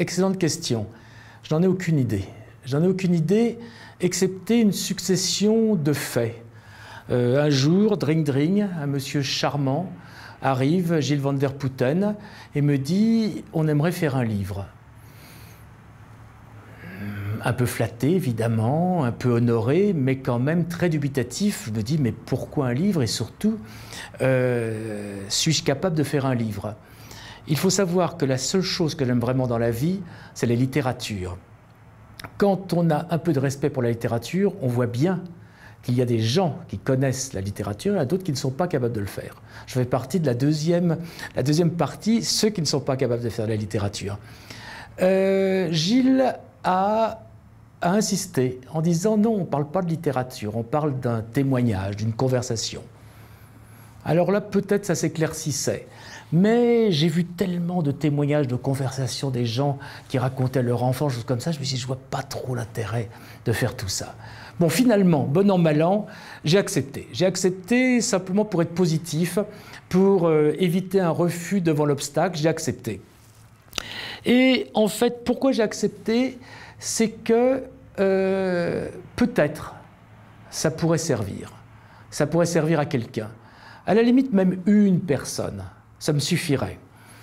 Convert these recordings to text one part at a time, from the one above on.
excellente question. Je n'en ai aucune idée. J'en ai aucune idée, excepté une succession de faits. Un jour, dring, un monsieur charmant arrive, Gilles van der Putten, et me dit « on aimerait faire un livre ». Un peu flatté, évidemment, un peu honoré, mais quand même très dubitatif. Je me dis « mais pourquoi un livre ?» et surtout, suis-je capable de faire un livre? Il faut savoir que la seule chose que j'aime vraiment dans la vie, c'est la littérature. Quand on a un peu de respect pour la littérature, on voit bien qu'il y a des gens qui connaissent la littérature et d'autres qui ne sont pas capables de le faire. Je fais partie de la deuxième partie, ceux qui ne sont pas capables de faire de la littérature. Gilles a insisté en disant non, on ne parle pas de littérature, on parle d'un témoignage, d'une conversation. Alors là, peut-être ça s'éclaircissait. Mais j'ai vu tellement de témoignages, de conversations des gens qui racontaient leur enfance, choses comme ça, je me suis dit, je ne vois pas trop l'intérêt de faire tout ça. Bon, finalement, bon an, mal an, j'ai accepté. J'ai accepté simplement pour être positif, pour éviter un refus devant l'obstacle, j'ai accepté. Et en fait, pourquoi j'ai accepté? C'est que peut-être ça pourrait servir. Ça pourrait servir à quelqu'un. À la limite, même une personne. Ça me suffirait.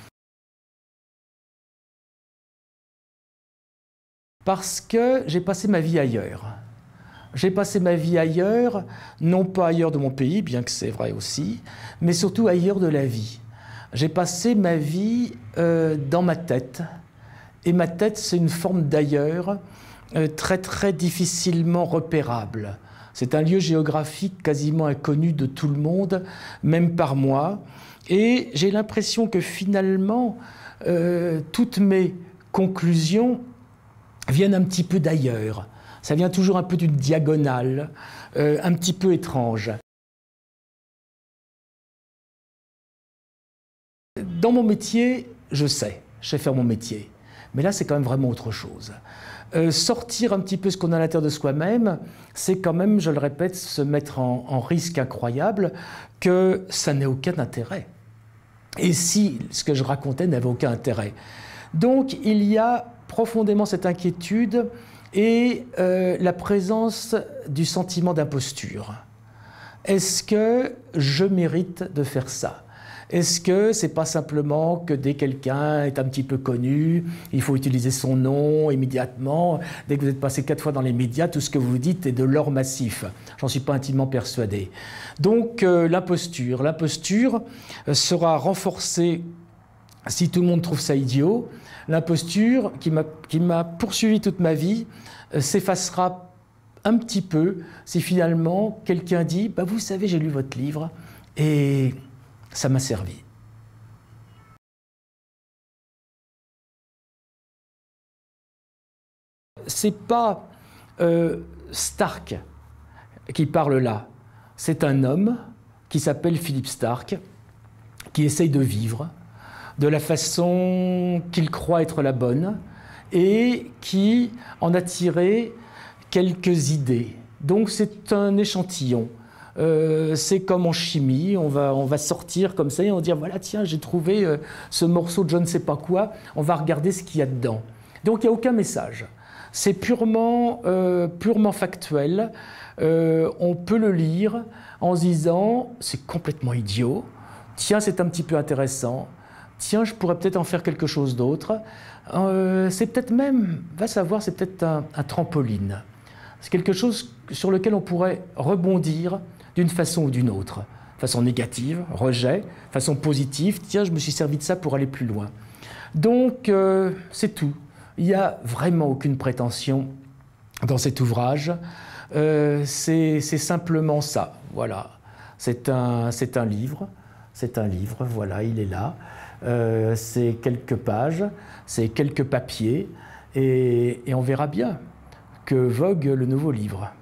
Parce que j'ai passé ma vie ailleurs. J'ai passé ma vie ailleurs, non pas ailleurs de mon pays, bien que c'est vrai aussi, mais surtout ailleurs de la vie. J'ai passé ma vie dans ma tête. Et ma tête, c'est une forme d'ailleurs très difficilement repérable. C'est un lieu géographique quasiment inconnu de tout le monde, même par moi. Et j'ai l'impression que finalement, toutes mes conclusions viennent un petit peu d'ailleurs. Ça vient toujours un peu d'une diagonale, un petit peu étrange. Dans mon métier, je sais faire mon métier. Mais là, c'est quand même vraiment autre chose. Sortir un petit peu ce qu'on a à l'intérieur de soi-même, c'est quand même, je le répète, se mettre en risque incroyable, que ça n'ait aucun intérêt. Et si ce que je racontais n'avait aucun intérêt. Donc il y a profondément cette inquiétude et la présence du sentiment d'imposture. Est-ce que je mérite de faire ça? Est-ce que c'est pas simplement que dès que quelqu'un est un petit peu connu, il faut utiliser son nom immédiatement? Dès que vous êtes passé 4 fois dans les médias, tout ce que vous dites est de l'or massif. J'en suis pas intimement persuadé. Donc l'imposture sera renforcée si tout le monde trouve ça idiot. L'imposture qui m'a poursuivi toute ma vie s'effacera un petit peu si finalement quelqu'un dit bah, « vous savez, j'ai lu votre livre et ça m'a servi ». C'est pas Stark qui parle là, c'est un homme qui s'appelle Philippe Stark, qui essaye de vivre de la façon qu'il croit être la bonne et qui en a tiré quelques idées. Donc c'est un échantillon. C'est comme en chimie, on va sortir comme ça et on va dire voilà tiens j'ai trouvé ce morceau de je ne sais pas quoi, on va regarder ce qu'il y a dedans. Donc il n'y a aucun message. C'est purement factuel. On peut le lire en se disant c'est complètement idiot, tiens c'est un petit peu intéressant, tiens je pourrais peut-être en faire quelque chose d'autre. C'est peut-être même, va savoir, c'est peut-être un trampoline. C'est quelque chose sur lequel on pourrait rebondir d'une façon ou d'une autre. Façon négative, rejet, façon positive, tiens je me suis servi de ça pour aller plus loin. Donc c'est tout. Il n'y a vraiment aucune prétention dans cet ouvrage. C'est simplement ça, voilà. C'est un livre, voilà, il est là. C'est quelques pages, c'est quelques papiers, et on verra bien que vogue le nouveau livre.